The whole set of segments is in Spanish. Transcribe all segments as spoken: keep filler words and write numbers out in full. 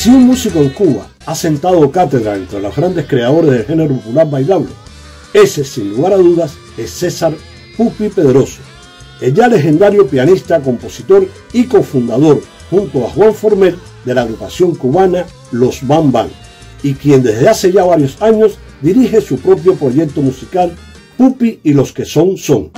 Si un músico en Cuba ha sentado cátedra entre los grandes creadores del género popular bailable, ese, sin lugar a dudas, es César Pupi Pedroso, el ya legendario pianista, compositor y cofundador, junto a Juan Formel, de la agrupación cubana Los Bam Bam, y quien desde hace ya varios años dirige su propio proyecto musical, Pupi y los que son son.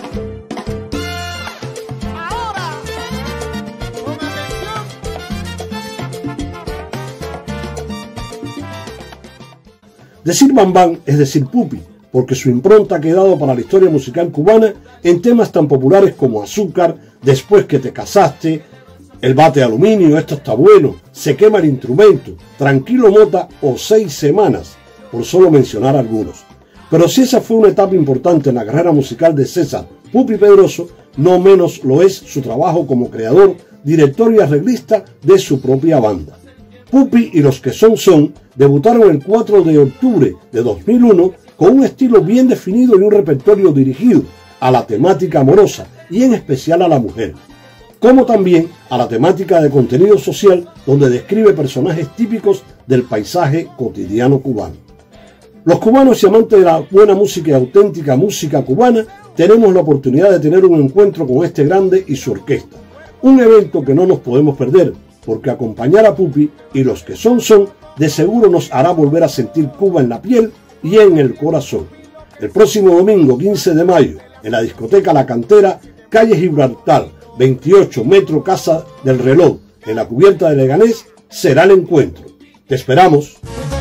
Decir Bam Bam es decir Pupi, porque su impronta ha quedado para la historia musical cubana en temas tan populares como Azúcar, Después que te casaste, El bate de aluminio, Esto está bueno, Se quema el instrumento, Tranquilo Mota o Seis semanas, por solo mencionar algunos. Pero si esa fue una etapa importante en la carrera musical de César Pupi Pedroso, no menos lo es su trabajo como creador, director y arreglista de su propia banda. Pupi y los que son son debutaron el cuatro de octubre de dos mil uno con un estilo bien definido y un repertorio dirigido a la temática amorosa y en especial a la mujer, como también a la temática de contenido social, donde describe personajes típicos del paisaje cotidiano cubano. Los cubanos y amantes de la buena música y auténtica música cubana tenemos la oportunidad de tener un encuentro con este grande y su orquesta, un evento que no nos podemos perder, porque acompañar a Pupi y los que son son de seguro nos hará volver a sentir Cuba en la piel y en el corazón. El próximo domingo quince de mayo, en la discoteca La Cantera, calle Gibraltar, veintiocho, metro Casa del Reloj, en la cubierta de Leganés, será el encuentro. ¡Te esperamos!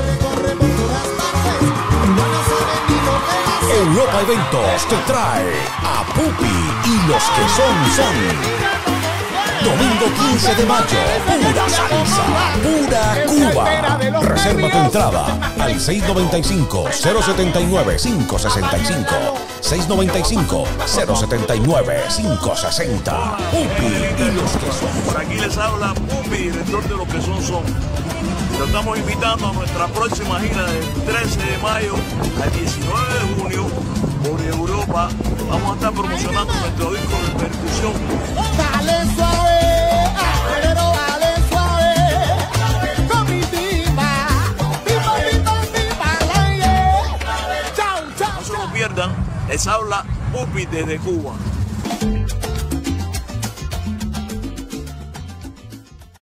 Europa Eventos te trae a Pupi y los que son son. Domingo quince de mayo, pura salsa, pura Cuba. Reserva tu entrada al seis nueve cinco, cero siete nueve, cinco seis cinco, seis nueve cinco, cero siete nueve, cinco seis cero. Pupi y los que son. Por aquí les habla Pupi, director de Los que son son. Lo estamos invitando a nuestra próxima gira del trece de mayo al diecinueve de junio por Europa. Vamos a estar promocionando nuestro disco de percusión. Dale suave, pero dale suave, con mi diva, diva, diva, diva, yeah. Chao, chao. No se lo pierdan, les habla Pupi desde Cuba.